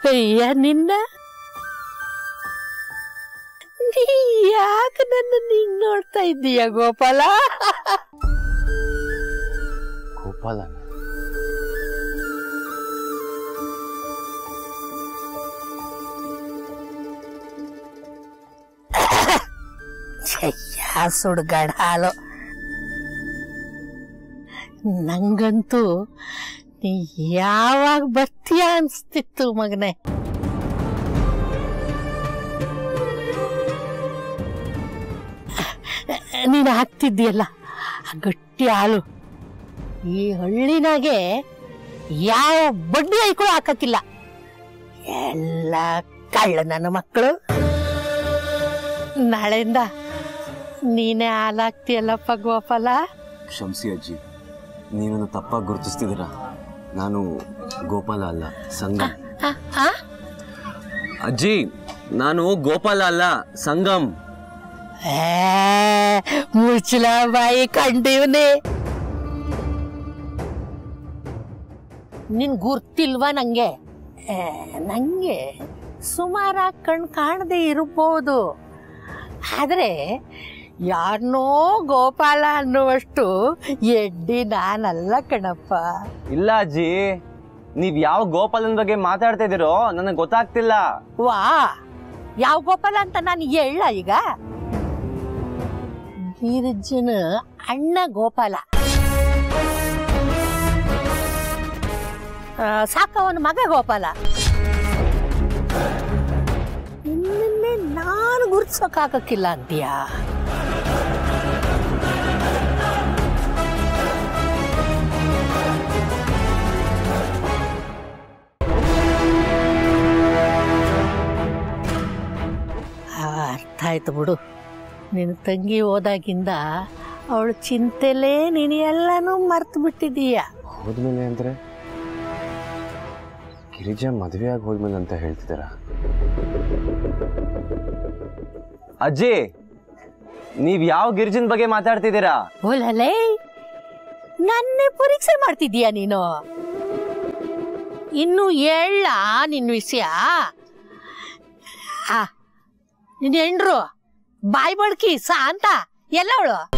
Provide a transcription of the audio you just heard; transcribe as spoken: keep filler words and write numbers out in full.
ಅಯ್ಯ ನಿನ್ನ ನೀ ಯಾಕೆ ನನ್ನ ಹಿಂಗ್ ನೋಡ್ತಾ ಇದ್ದೀಯ ಗೋಪಾಲ? ಗೋಪಾಲ ಸುಡ್ಗಾಡ ಹಾಲು. ನಂಗಂತೂ ನೀ ಯಾವಾಗ ಬರ್ತೀಯ ಅನ್ಸ್ತಿತ್ತು ಮಗನೇ. ನೀನು ಹಾಕ್ತಿದ್ದೀಯಲ್ಲ ಆ ಗಟ್ಟಿ ಹಾಲು, ಈ ಹಳ್ಳಿನಾಗೆ ಯಾವ ಬಡ್ಡಿ ಐಗಳು ಹಾಕಕ್ಕಿಲ್ಲ. ಎಲ್ಲ ಕಳ್ಳ ನನ್ನ ಮಕ್ಕಳು. ನಾಳೆಯಿಂದ ನೀನೇ ಹಾಲು ಹಾಕ್ತೀಯಲ್ಲಪ್ಪ ಗೋಪಾಲ. ಕ್ಷಮಿಸಿ ಅಜ್ಜಿ, ನೀನನ್ನು ತಪ್ಪಾಗಿ ಗುರುತಿಸ್ತಿದ್ದೀರಾ. ನಾನು ಗೋಪಾಲ ಅಲ್ಲ, ಸಂಗಮ್. ಅಜ್ಜಿ, ನಾನು ಗೋಪಾಲ ಅಲ್ಲ, ಸಂಗಮ್. ಮುಚ್ಚಲ ಬಾಯಿ ಕಂಡೀವ್ನಿ. ನಿನ್ ಗುರ್ತಿಲ್ವಾ ನಂಗೆ? ನಂಗೆ ಸುಮಾರಾಗಿ ಕಣ್ ಕಾಣದೆ ಇರಬಹುದು, ಆದ್ರೆ ಯಾರನ್ನೋ ಗೋಪಾಲ ಅನ್ನುವಷ್ಟು ಎಡ್ಡಿ ನಾನಲ್ಲ ಕಣಪ್ಪ. ಇಲ್ಲ ಅಜ್ಜಿ, ನೀವ್ ಯಾವ ಗೋಪಾಲನ ಬಗ್ಗೆ ಮಾತಾಡ್ತಾ ಇದೀರೋ ನನಗೆ ಗೊತ್ತಾಗ್ತಿಲ್ಲ. ವಾ, ಯಾವ ಗೋಪಾಲ ಅಂತ ನಾನು ಹೇಳ? ಈಗ ಗಿರಿಜನ ಅಣ್ಣ ಗೋಪಾಲ, ಸಾಕವನ ಮಗ ಗೋಪಾಲ. ನಿನ್ನೆ ನಾನು ಗುರ್ತಿಸೋಕಾಗಕ್ಕಿಲ್ಲ ಅಂತೀಯಾ? ಅರ್ಥ ಆಯ್ತು ಬಿಡು. ನಿನ್ನ ತಂಗಿ ಹೋದಾಗಿಂದ ಅವಳು ಚಿಂತೆಲೇ ನೀನು ಎಲ್ಲನೂ ಮರ್ತು ಬಿಟ್ಟಿದೀಯ. ಹೋದ್ಮೇಲೆ ಅಂದ್ರೆ ಗಿರಿಜಾ ಮದುವೆ ಆಗಿ ಹೋದ್ಮೇಲೆ ಅಂತ ಹೇಳ್ತಿದ್ದಾರ? ಅಜ್ಜಿ, ನೀವ್ ಯಾವ ಗಿರಿಜನ್ ಬಗ್ಗೆ ಮಾತಾಡ್ತಿದ್ದೀರಾ? ಓಲಲೇ, ನನ್ನೇ ಪರೀಕ್ಷೆ ಮಾಡ್ತಿದ್ದೀಯ ನೀನು? ಇನ್ನು ಹೇಳ ನಿನ್ನ ವಿಷಯ. ಆ ನಿನ್ನ ಹೆಂಡ್ರು ಬಾಯಿ ಬಡ್ಕಿ ಸಾ ಅಂತ ಎಲ್ಲ ಅವಳು